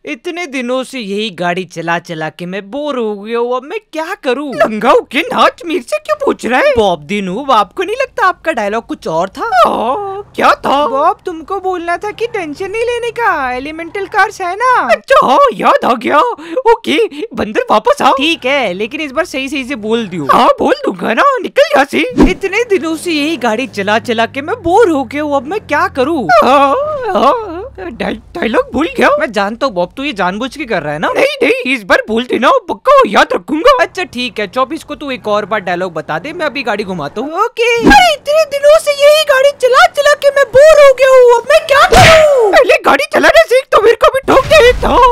इतने दिनों से यही गाड़ी चला चला के मैं बोर हो गया हूँ। अब मैं क्या करूँ? लंगाऊ के नाच मेरे से क्यों पूछ रहा है? बॉब दिनूब, आपको नहीं लगता आपका डायलॉग कुछ और था? क्या था? बॉब तुमको बोलना था कि टेंशन नहीं लेने का, एलिमेंटल कार्स है ना। अच्छा हाँ, याद आ गया। ओके बंदर वापस आओ। ठीक है, लेकिन इस बार सही सही से बोल दियो। हाँ बोल दूंगा ना, निकल यहाँ से। इतने दिनों से यही गाड़ी चला चला के मैं बोर हो गया हूँ। अब मैं क्या करूँ? डायलॉग भूल गया। मैं जानता हूँ बॉब, तू ये जानबूझ के कर रहा है ना। नहीं नहीं, इस बार भूल देना, पक्का याद रखूंगा। अच्छा ठीक है, 24 को तू एक और बार डायलॉग बता दे, मैं अभी गाड़ी घुमाता हूँ। ओके। अरे इतने दिनों से यही गाड़ी चला चला के मैं बोर हो गया हूँ। अब मैं क्या करूँ? पहले गाड़ी चलाना सीख तो मेरे को भी ठोक दे।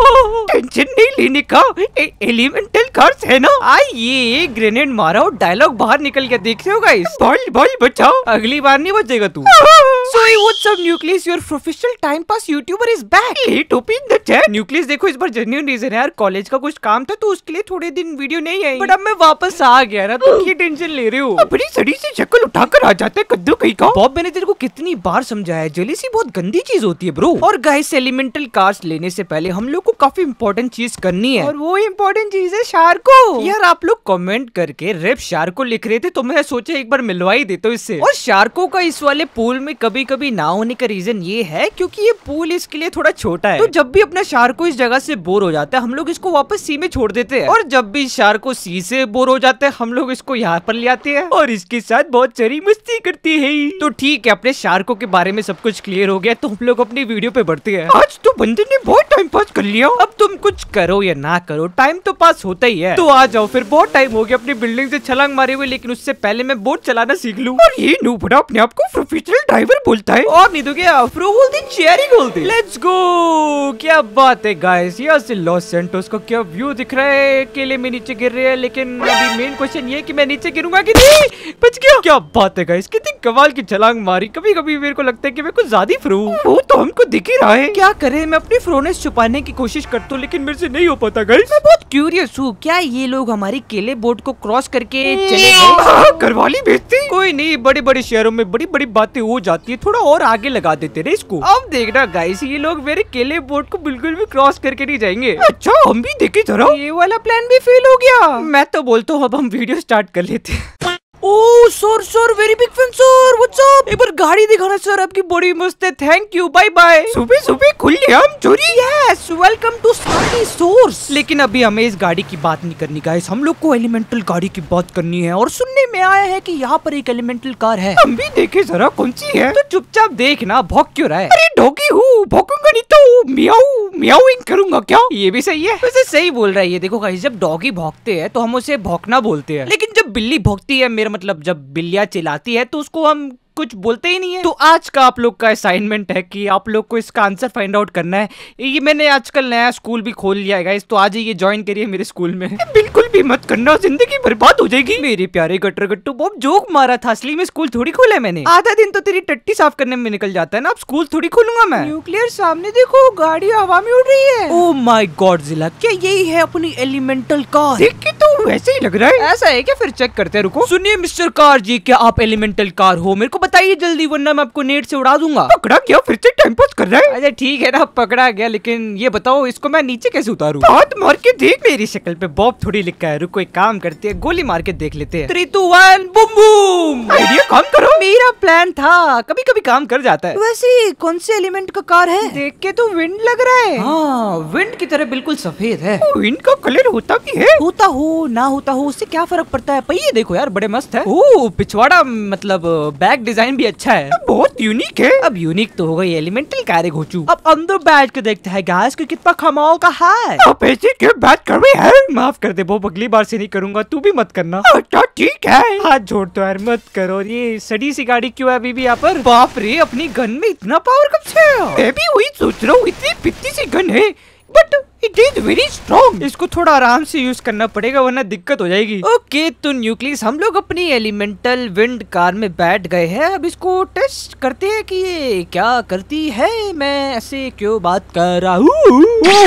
टेंशन नहीं लेने का, एलिमेंटल कार्स है ना। आइए ग्रेनेड मारा और डायलॉग बाहर निकल गया, देख रहे हो गाइस। बॉल बचाओ, अगली बार नहीं बचेगा तू। So what's up Nucleus, your professional time pass YouTuber is back. Late open the chat. Nucleus देखो इस बार जेन्युइन रीजन है यार, कॉलेज का कुछ काम था तो उसके लिए थोड़े दिन वीडियो नहीं आई। बट अब मैं वापस आ गया ना, तो क्या टेंशन ले रहे हो? अपनी सड़ी से शक्ल उठाकर आ जाता है कद्दू कहीं का। बॉब मैंने तेरे को कितनी बार समझाया, जेलिसी बहुत गंदी चीज होती है ब्रो। और गाइस एलिमेंटल कार्स लेने से पहले हम लोग को काफी इंपॉर्टेंट चीज करनी है, और वो इम्पोर्टेंट चीज है शार्को। यार आप लोग कमेंट करके रेप शार्को लिख रहे थे, तो मैं सोचा एक बार मिलवा ही देता हूँ इससे। और शार्को का इस वाले पूल में कभी कभी ना होने का रीजन ये है क्योंकि ये पूल इसके लिए थोड़ा छोटा है। तो जब भी अपना शार्को इस जगह से बोर हो जाता है, हम लोग इसको वापस सी में छोड़ देते हैं। और जब भी शार्को सी से बोर हो जाता है, हम लोग इसको यहाँ पर ले आते हैं और इसके साथ बहुत सारी मस्ती करते हैं। तो ठीक है, अपने शार्को के बारे में सब कुछ क्लियर हो गया, तो हम लोग अपनी वीडियो पे बढ़ते हैं। आज तो बंदे ने बहुत टाइम पास कर लिया। अब तुम कुछ करो या ना करो, टाइम तो पास होता ही है। तो आ जाओ फिर, बहुत टाइम हो गया अपनी बिल्डिंग से छलांग मारे हुए, लेकिन उससे पहले मैं बोट चलाना सीख लूं। और ये नूबड़ा अपने आप को प्रोफेशनल ड्राइवर बोलता है, और नहीं तो क्या प्रो बोलते, चेरी बोलते। Let's go. क्या बात है गाइस, यहाँ से लॉस सैंटोस का क्या व्यू दिख रहा है। केले में नीचे गिर रहे हैं, लेकिन अभी मेन क्वेश्चन ये कि मैं नीचे गिरूंगा कि नहीं। बच गया। क्या बात है गाइस, कितनी कमाल की छलांग मारी। कभी कभी मेरे को लगता है कि मैं कुछ ज्यादा फ्रो हूं। वो तो हमको दिख ही रहा है। क्या करे, मैं अपनी फ्रोनेस छुपाने की कोशिश करता हूँ, लेकिन मेरे से नहीं हो पाता गाइस। मैं बहुत क्यूरियस हूँ, क्या ये लोग हमारी केले बोट को क्रॉस करके चले गए? घरवाली बेचती। कोई नहीं, बड़े बड़े शहरों में बड़ी बड़ी बातें हो जाती है, थोड़ा और आगे लगा देते रहे इसको। अब देखना गाइस, ये लोग मेरे केले बोट को बिल्कुल भी क्रॉस करके नहीं जाएंगे। अच्छा हम भी देखे जरा। ये वाला प्लान भी फेल हो गया। मैं तो बोलता हूँ अब हम वीडियो स्टार्ट कर लेते हैं। Oh sir very big fan sir, what's up. एक बार गाड़ी दिखाना सर, आपकी बड़ी मस्त है, थैंक यू, बाय बाय। सुबह सुबह खुलेआम चोरी। Yes, welcome to Sani source. लेकिन अभी हमें इस गाड़ी की बात नहीं करनी गाइस, हम लोग को एलिमेंटल गाड़ी की बात करनी है। और सुनने में आया है कि यहाँ पर एक एलिमेंटल कार है। हम भी देखे जरा कौन सी है। तो चुपचाप देखना, भौंक क्यों रहा है? अरे डॉगी हूँ, भौंकूंगा नहीं तो मियाऊ मियाऊइंग करूंगा क्या? ये भी सही है, वैसे सही बोल रहा है ये। देखो गाइस, जब डॉगी भौंकते हैं तो हम उसे भौंकना बोलते हैं, लेकिन जब बिल्ली भौंकती है, मेरा मतलब जब बिल्लियाँ चिल्लाती है, तो उसको हम कुछ बोलते ही नहीं है। तो आज का आप लोग का असाइनमेंट है कि आप लोग को इसका आंसर फाइंड आउट करना है। ये मैंने आजकल नया स्कूल भी खोल लिया है गाइस, तो आज ये ज्वाइन करिए मेरे स्कूल में। बिल्कुल भी मत करना, जिंदगी बर्बाद हो जाएगी। मेरे प्यारे गटर गट्टू, बहुत जोक मारा था, असली में स्कूल थोड़ी खोला है मैंने। आधा दिन तो तेरी टट्टी साफ करने में निकल जाता है ना, अब स्कूल थोड़ी खोलूंगा मैं। न्यूक्लियर सामने देखो, गाड़ी हवा में उड़ रही है। ओह माय गॉड जिला, क्या यही है अपनी एलिमेंटल कार? देख के तो वैसे ही लग रहा है। ऐसा है क्या? फिर चेक करते हैं, रुको। सुनिए मिस्टर कार जी, क्या आप एलिमेंटल कार हो? मेरे को बताइए जल्दी, वरना मैं आपको नेट से उड़ा दूंगा। पकड़ा गया, फिर से टाइम पास कर रहा है। अच्छा ठीक है ना, पकड़ा गया, लेकिन ये बताओ इसको मैं नीचे कैसे उतारूं? हाथ मार के देख, मेरी शक्ल पे बॉब थोड़ी लिखा है। रुको एक काम करते हैं, गोली मार के देख लेते हैं। 3 2 1 बूम बूम। आइडिया काम करो। मेरा प्लान था, कभी कभी काम कर जाता है। वैसे कौन से एलिमेंट का कार है? देख के तो विंड लग रहा है। हाँ, विंड की तरह बिल्कुल सफेद है। विंड का कलर होता भी है। होता हो ना होता हो, उससे क्या फर्क पड़ता है? पहिए देखो यार, बड़े मस्त है। ओह पिछवाड़ा मतलब बैक डिजाइन भी अच्छा है, बहुत यूनिक है। अब यूनिक तो हो गई एलिमेंटल कार घोचू। अब अंदर बैठ के देखते हैं गैस कि कितना कमाल का है। आप ऐसे क्यों बात कर रहे हैं? माफ कर दे वो, अगली बार से नहीं करूंगा, तू भी मत करना। अच्छा ठीक है, हाथ जोड़ तो यार, मत करो। ये सड़ी सी गाड़ी क्यों है अभी भी यहाँ पर? बाप रे, अपनी गन में इतना पावर कब से? मैं भी वही सोच रहा हूँ, इतनी पित्ती सी गन है, but it is very strong. इसको थोड़ा आराम से यूज करना पड़ेगा, वरना दिक्कत हो जाएगी। ओके तो न्यूक्लियस, हम लोग अपनी एलिमेंटल विंड कार में बैठ गए हैं। अब इसको टेस्ट करते हैं कि ये क्या करती है। मैं ऐसे क्यों बात कर रहा हूँ?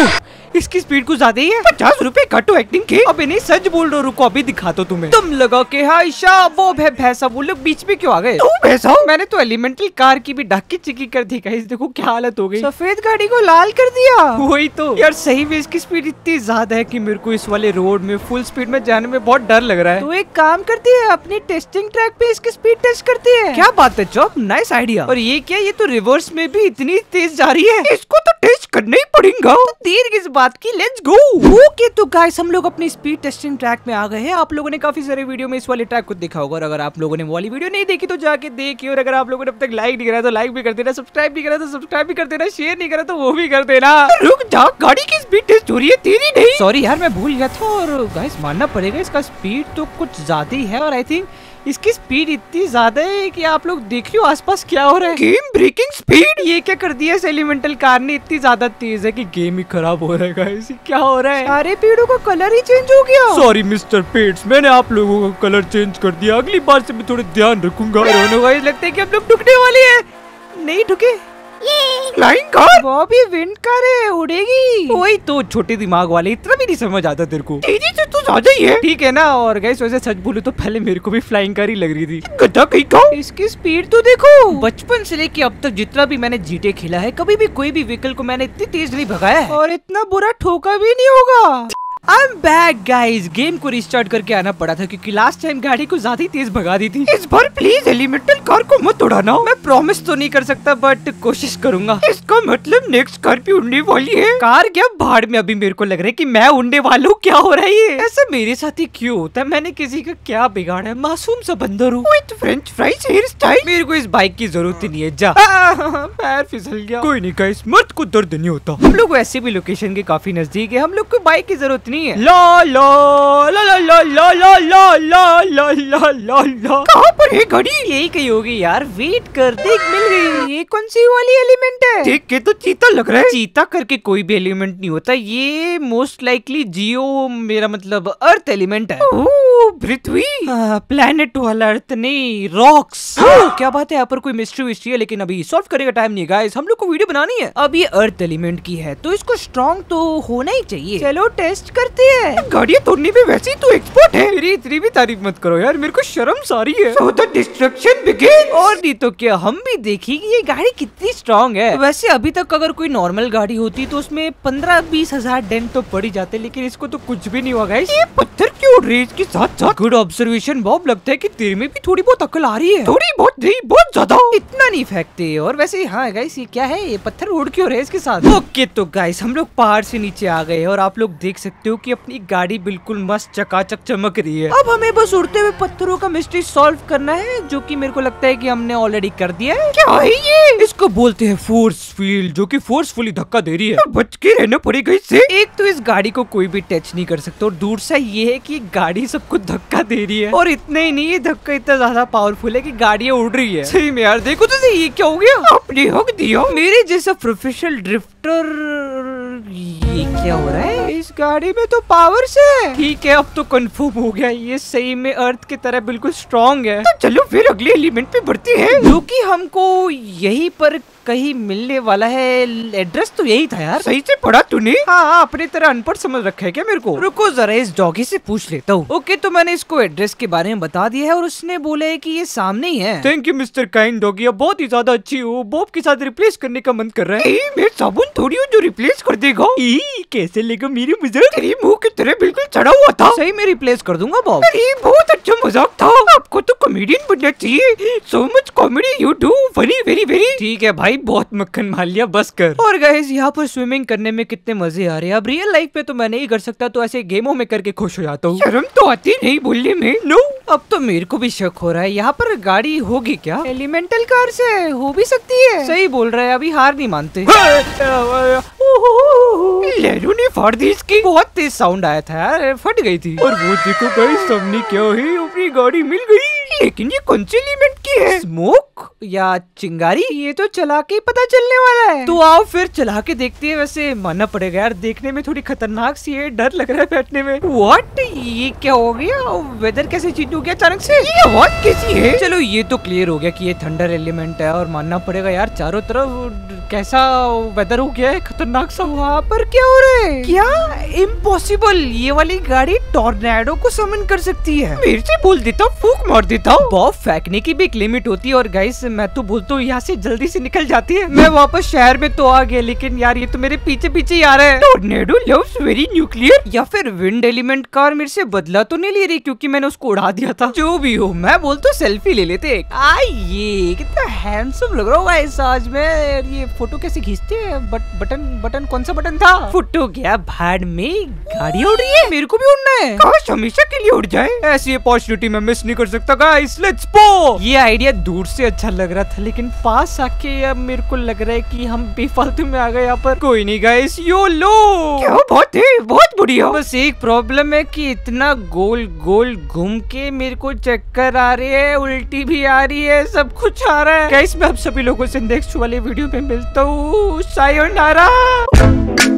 इसकी स्पीड कुछ ज्यादा ही है। 50 रुपए कटो एक्टिंग के। अब नहीं सच बोल रहा, रुको अभी दिखा दो तुम्हें। तुम लगा के हाइशा वो भैंसा, वो लोग बीच में क्यों आ गए? भैंसा मैंने तो एलिमेंटल कार की भी ढक्की चिक्की कर दी गाइस, देखो क्या हालत हो गई। सफेद गाड़ी को लाल कर दिया। वही तो यार, सही में इसकी स्पीड इतनी ज्यादा है कि मेरे को इस वाले रोड में फुल स्पीड में जाने में बहुत डर लग रहा है। तो एक काम करती है, अपनी टेस्टिंग ट्रैक पे इसकी स्पीड टेस्ट करती है। क्या बात है चौप, नाइस आइडिया। और ये क्या, ये तो रिवर्स में भी इतनी तेज जा रही है, इसको तो टेस्ट करना ही पड़ेगा। तो देर किस बात की, लेट्स गो। ओके तो गाइस हम लोग अपनी स्पीड टेस्टिंग ट्रैक में आ गए हैं। आप लोगों ने काफी सारे वीडियो में इस वाले ट्रैक को देखा होगा, और अगर आप लोगों ने वो वाली वीडियो नहीं देखी तो जाके देखिए, और अगर आप लोगों ने अब तक लाइक नहीं करा तो लाइक भी कर देना, सब्सक्राइब भी करा तो सब्सक्राइब भी कर देना, शेयर नहीं करा तो वो भी कर देना। रुक जा, गाड़ी की स्पीड टेस्ट हो रही है, तेरी नहीं। सॉरी यार, मैं भूल गया था। और गाइस मानना पड़ेगा, इसका स्पीड तो कुछ ज्यादा ही है, और आई थिंक इसकी स्पीड इतनी ज्यादा है कि आप लोग देख लो आसपास क्या हो रहा है। गेम ब्रेकिंग स्पीड, ये क्या कर दिया इस एलिमेंटल कार ने, इतनी ज्यादा तेज है कि गेम ही खराब हो रहा है। इसे क्या हो रहा है, सारे पेड़ों का कलर ही चेंज हो गया। सॉरी मिस्टर पेड्स, मैंने आप लोगों का कलर चेंज कर दिया, अगली बार से मैं थोड़े ध्यान रखूंगा। लगता है कि हम लोग डुकने वाले हैं, नहीं ठुके। फ्लाइंग कार, वो भी विंड कार है, उड़ेगी। वही तो, छोटे दिमाग वाले, इतना भी नहीं समझ आता तेरे को। तेजी से तू ज्यादा ही है, ठीक है ना। और गाइस वैसे सच बोलूं तो पहले मेरे को भी फ्लाइंग कार ही लग रही थी। गधा कहीं का। इसकी स्पीड तो देखो, बचपन से लेके अब तक जितना भी मैंने जीटे खेला है, कभी भी कोई भी व्हीकल को मैंने इतनी तेज नहीं भगाया है, और इतना बुरा ठोका भी नहीं होगा। I'm back guys, गेम को रिस्टार्ट करके आना पड़ा था क्योंकि लास्ट टाइम गाड़ी को ज्यादा ही तेज भगा दी थी। इस बार प्लीज एलिमेंटल कार को मत उड़ाना। मैं प्रॉमिस तो नहीं कर सकता बट कोशिश करूंगा। इसका मतलब नेक्स्ट कार भी उड़ने वाली है। कार क्या भाड़ में, अभी मेरे को लग रहा है कि मैं उड़ने वाला हूँ। क्या हो रहा है, ऐसा मेरे साथ ही क्यों होता है? मैंने किसी का क्या बिगाड़ा है? मासूम सा बंदर हूँ। फ्रेंच फ्राइज हेयर स्टाइल, मेरे को इस बाइक की जरूरत ही नहीं है। जा, पैर फिसल गया। कोई नहीं गाइस, मर्द को दर्द नहीं होता। हम लोग वैसे भी लोकेशन के काफी नजदीक है, हम लोग को बाइक की जरूरत नहीं है। ला ला ला ला ला ला ला ला ला ला ला ला ला। कहाँ पर है गाड़ी? यही कहीं होगी यार, वेट कर, देख मिल गई। ये कौन सी वाली एलिमेंट है? देख के तो चीता लग रहा है। चीता करके कोई भी एलिमेंट नहीं होता, ये मोस्ट लाइकली जियो, मेरा मतलब अर्थ एलिमेंट है। पृथ्वी, प्लेनेट वाला अर्थ नहीं, रॉक्स। क्या बात है, यहाँ पर कोई मिस्ट्री विस्ट्री है, लेकिन अभी सॉल्व करने का टाइम नहीं है गाइस, हम लोग को वीडियो बनानी है। अब ये अर्थ एलिमेंट की है तो इसको स्ट्रॉन्ग तो होना ही चाहिए। चलो टेस्ट करते हैं। गाड़ियाँ तोड़ने में वैसे ही तो एक्सपर्ट है। मेरी इतनी भी तारीफ मत करो यार, मेरे को शर्म सारी है। So the destruction begins। और नहीं तो क्या, हम भी देखी कि ये गाड़ी कितनी स्ट्रॉन्ग है। वैसे अभी तक अगर कोई नॉर्मल गाड़ी होती तो उसमें 15-20 हजार डेंट तो पड़ ही जाते, लेकिन इसको तो कुछ भी नहीं हुआ गाइस। ये पत्थर क्यों उड़ रही है इसके साथ साथ? गुड ऑब्जर्वेशन बॉब, लगता है कि तेरे में भी थोड़ी बहुत अकल आ रही है। थोड़ी बहुत नहीं, बहुत ज्यादा। इतना नहीं फेंकते। और वैसे हाँ गाइस, ये क्या है, ये पत्थर उड़ क्यों रहे इसके साथ? ओके तो गाइस हम लोग पहाड़ से नीचे आ गए और आप लोग देख सकते हो कि अपनी गाड़ी बिल्कुल मस्त चकाचक चमक रही है। अब हमें बस उड़ते हुए पत्थरों का मिस्ट्री सॉल्व करना है, जो कि मेरे को लगता है कि हमने ऑलरेडी कर दिया है। क्या है ये? इसको बोलते हैं फोर्स फील्ड, जो कि फोर्सफुली धक्का दे रही है। बच के रहना पड़ेगा इससे। एक तो इस गाड़ी को कोई भी टच नहीं कर सकता, और दूसरा ये है कि गाड़ी सबको धक्का दे रही है। और इतना ही नहीं, ये धक्का इतना ज्यादा पावरफुल है कि गाड़ियाँ उड़ रही है। सही में यार, देखो तो ये क्या हो गया, आपने हक दिया। मेरे जैसा प्रोफेशनल ड्रिफ्टर, ये क्या हो रहा है? इस गाड़ी में तो पावर से है। ठीक है, अब तो कंफर्म हो गया, ये सही में अर्थ की तरह बिल्कुल स्ट्रॉन्ग है। तो चलो फिर अगले एलिमेंट पे बढ़ते हैं, जो कि हमको यहीं पर कहीं मिलने वाला है। एड्रेस तो यही था यार, सही से पढ़ा तूने? हाँ, अपने तरह अनपढ़ समझ रखा है क्या मेरे को? रुको जरा इस डॉगी से पूछ लेता हूँ। ओके तो मैंने इसको एड्रेस के बारे में बता दिया है और उसने बोला है कि ये सामने ही है। Thank you mister kind doggy, अब बहुत ही ज्यादा अच्छी हो। बॉब के साथ रिप्लेस करने का मन कर रहा है। मैं साबुन थोड़ी हूँ जो रिप्लेस कर देगा। कैसे लेगा मेरी मजाक? तेरे मुंह की तरह बिल्कुल चढ़ा हुआ था। सही में रिप्लेस कर दूंगा बॉब। बहुत अच्छा मजाक था, आपको तो कॉमेडियन बनना चाहिए। So much comedy you do, funny, very very. ठीक है भाई, बहुत मक्खन मार लिया, बस कर। और गाइस यहाँ पर स्विमिंग करने में कितने मजे आ रहे हैं। अब रियल लाइफ पे तो मैं नहीं कर सकता, तो ऐसे गेमों में करके खुश हो जाता हूँ। शर्म तो आती नहीं बोलने में। नो, अब तो मेरे को भी शक हो रहा है, यहाँ पर गाड़ी होगी क्या? एलिमेंटल कार से हो भी सकती है। सही बोल रहा है, अभी हार नहीं मानते। लहरों ने फाड़ दी इसकी। बहुत तेज साउंड आया था यार, फट गई थी। और वो देखो गाइस, सामने क्या है, अपनी गाड़ी मिल गई। लेकिन ये कौन सी एलिमेंट की है? स्मोक या चिंगारी? ये तो चला के पता चलने वाला है। तो आओ फिर चला के देखते हैं। वैसे मानना पड़ेगा यार, देखने में थोड़ी खतरनाक सी है, डर लग रहा है बैठने में। व्हाट, ये क्या हो गया? वेदर कैसे चेंज हो गया अचानक से? ये आवाज कैसी है? चलो ये तो क्लियर हो गया कि ये थंडर एलिमेंट है। और मानना पड़ेगा यार, चारों तरफ कैसा वेदर हो गया है, खतरनाक सा। वहाँ पर क्या हो रहा है? क्या इम्पॉसिबल, ये वाली गाड़ी टॉर्नेडो को समन कर सकती है। मेरे से बोल देता हूँ, फूक मार देता हूँ। बॉब फेंकने की भी एक लिमिट होती है। और गाइस मैं तो बोलता हूँ यहाँ से जल्दी से निकल जाती है। मैं वापस शहर में तो आ गया, लेकिन यार ये तो मेरे पीछे पीछे ही आ रहा है। टॉर्नेडो लव्स वेरी न्यूक्लियर, या फिर विंड एलिमेंट कार मेरे से बदला तो नहीं ले रही, क्योंकि मैंने उसको उड़ा दिया था। जो भी हो, मैं बोलता हूँ सेल्फी ले लेते एक। ये कितना हैंडसम लग रहा होगा इस आज में। ये फोटो कैसे खींचते हैं? बटन कौन सा बटन था? फोटो गया भाड़ में, गाड़ी उड़ रही है, मेरे को भी उड़ना है। काश हमेशा के लिए उड़ जाए। ऐसी अपॉर्चुनिटी मैं मिस नहीं कर सकता गाइस, लेट्स गो। ये आइडिया दूर से अच्छा लग रहा था, लेकिन पास आके अब मेरे को लग रहा है कि हम बेफालतू में आ गए यहाँ पर। कोई नहीं गाइस, यो लो। क्या बात है, बहुत बढ़िया। बस एक प्रॉब्लम है कि इतना गोल गोल घूम के मेरे को चक्कर आ रही है, उल्टी भी आ रही है, सब कुछ आ रहा है। गाइस मैं आप सभी लोगों से नेक्स्ट वाले वीडियो में मिलता हूँ। सायोनारा।